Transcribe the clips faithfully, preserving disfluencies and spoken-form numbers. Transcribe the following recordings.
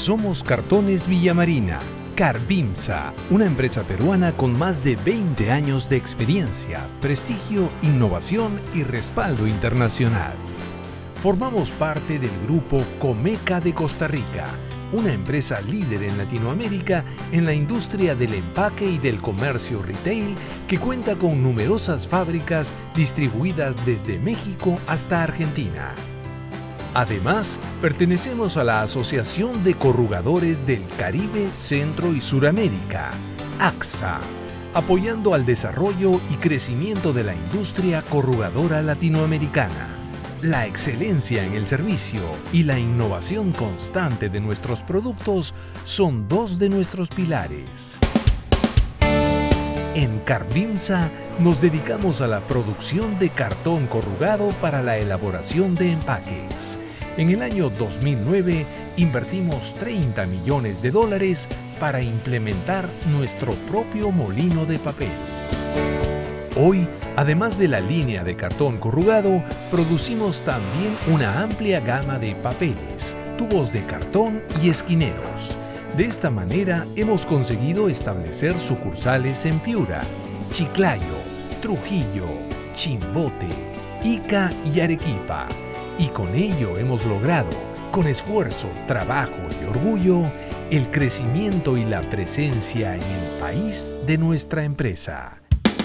Somos Cartones Villamarina, Carbimsa, una empresa peruana con más de veinte años de experiencia, prestigio, innovación y respaldo internacional. Formamos parte del grupo Comeca de Costa Rica, una empresa líder en Latinoamérica en la industria del empaque y del comercio retail que cuenta con numerosas fábricas distribuidas desde México hasta Argentina. Además, pertenecemos a la Asociación de Corrugadores del Caribe, Centro y Suramérica, A C S A, apoyando al desarrollo y crecimiento de la industria corrugadora latinoamericana. La excelencia en el servicio y la innovación constante de nuestros productos son dos de nuestros pilares. En Carbimsa nos dedicamos a la producción de cartón corrugado para la elaboración de empaques. En el año dos mil nueve invertimos treinta millones de dólares para implementar nuestro propio molino de papel. Hoy, además de la línea de cartón corrugado, producimos también una amplia gama de papeles, tubos de cartón y esquineros. De esta manera hemos conseguido establecer sucursales en Piura, Chiclayo, Trujillo, Chimbote, Ica y Arequipa. Y con ello hemos logrado, con esfuerzo, trabajo y orgullo, el crecimiento y la presencia en el país de nuestra empresa.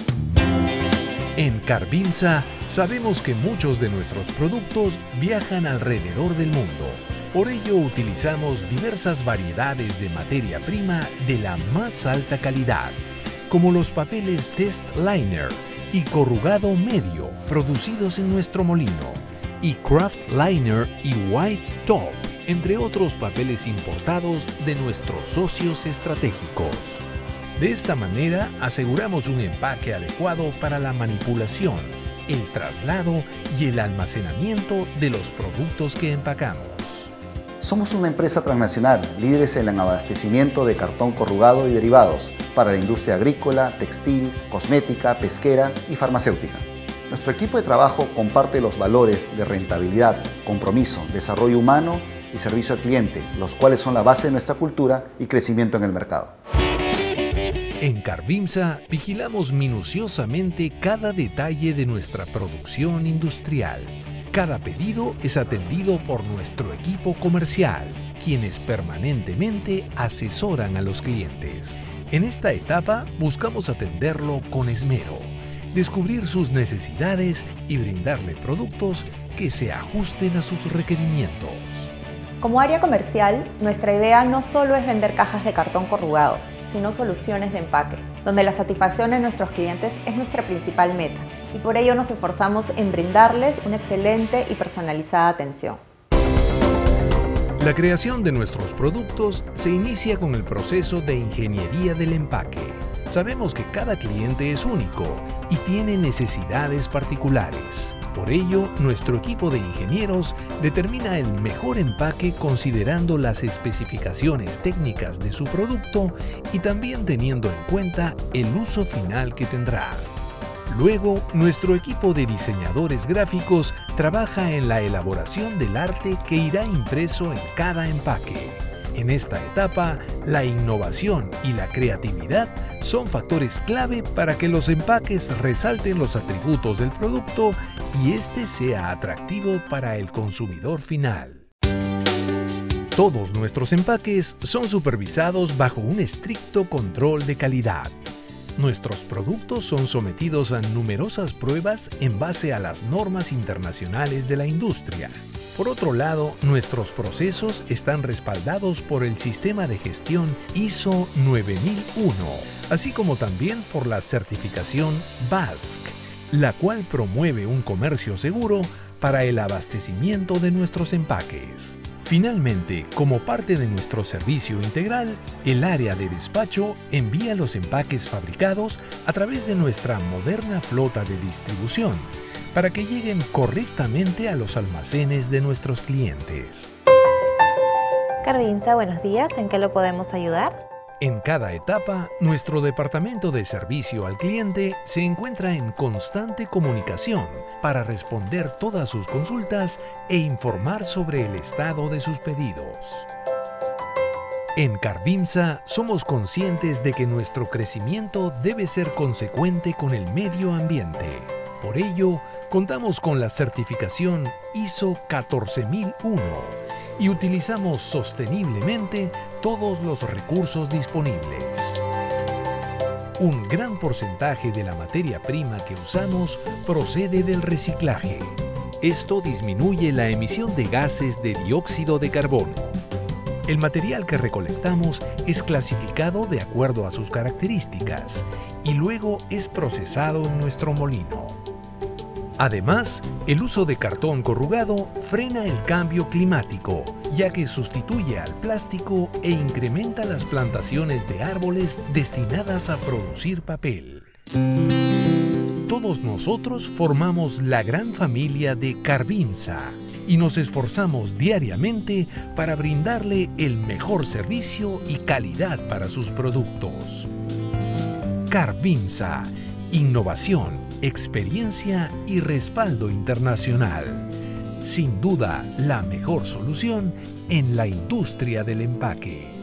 En Carbimsa sabemos que muchos de nuestros productos viajan alrededor del mundo. Por ello utilizamos diversas variedades de materia prima de la más alta calidad, como los papeles Test Liner y corrugado medio producidos en nuestro molino, y Craft Liner y White Top, entre otros papeles importados de nuestros socios estratégicos. De esta manera aseguramos un empaque adecuado para la manipulación, el traslado y el almacenamiento de los productos que empacamos. Somos una empresa transnacional, líderes en el abastecimiento de cartón corrugado y derivados para la industria agrícola, textil, cosmética, pesquera y farmacéutica. Nuestro equipo de trabajo comparte los valores de rentabilidad, compromiso, desarrollo humano y servicio al cliente, los cuales son la base de nuestra cultura y crecimiento en el mercado. En Carbimsa vigilamos minuciosamente cada detalle de nuestra producción industrial. Cada pedido es atendido por nuestro equipo comercial, quienes permanentemente asesoran a los clientes. En esta etapa buscamos atenderlo con esmero, descubrir sus necesidades y brindarle productos que se ajusten a sus requerimientos. Como área comercial, nuestra idea no solo es vender cajas de cartón corrugado, sino soluciones de empaque, donde la satisfacción de nuestros clientes es nuestra principal meta, y por ello nos esforzamos en brindarles una excelente y personalizada atención. La creación de nuestros productos se inicia con el proceso de ingeniería del empaque. Sabemos que cada cliente es único y tiene necesidades particulares. Por ello, nuestro equipo de ingenieros determina el mejor empaque considerando las especificaciones técnicas de su producto y también teniendo en cuenta el uso final que tendrá. Luego, nuestro equipo de diseñadores gráficos trabaja en la elaboración del arte que irá impreso en cada empaque. En esta etapa, la innovación y la creatividad son factores clave para que los empaques resalten los atributos del producto y este sea atractivo para el consumidor final. Todos nuestros empaques son supervisados bajo un estricto control de calidad. Nuestros productos son sometidos a numerosas pruebas en base a las normas internacionales de la industria. Por otro lado, nuestros procesos están respaldados por el sistema de gestión I S O nueve mil uno, así como también por la certificación B A S C, la cual promueve un comercio seguro para el abastecimiento de nuestros empaques. Finalmente, como parte de nuestro servicio integral, el área de despacho envía los empaques fabricados a través de nuestra moderna flota de distribución, para que lleguen correctamente a los almacenes de nuestros clientes. Carbimsa, buenos días. ¿En qué lo podemos ayudar? En cada etapa, nuestro departamento de servicio al cliente se encuentra en constante comunicación para responder todas sus consultas e informar sobre el estado de sus pedidos. En Carvimsa somos conscientes de que nuestro crecimiento debe ser consecuente con el medio ambiente. Por ello, contamos con la certificación I S O catorce mil uno y utilizamos sosteniblemente todos los recursos disponibles. Un gran porcentaje de la materia prima que usamos procede del reciclaje. Esto disminuye la emisión de gases de dióxido de carbono. El material que recolectamos es clasificado de acuerdo a sus características y luego es procesado en nuestro molino. Además, el uso de cartón corrugado frena el cambio climático, ya que sustituye al plástico e incrementa las plantaciones de árboles destinadas a producir papel. Todos nosotros formamos la gran familia de Carvimsa y nos esforzamos diariamente para brindarle el mejor servicio y calidad para sus productos. Carvimsa, innovación, experiencia y respaldo internacional. Sin duda, la mejor solución en la industria del empaque.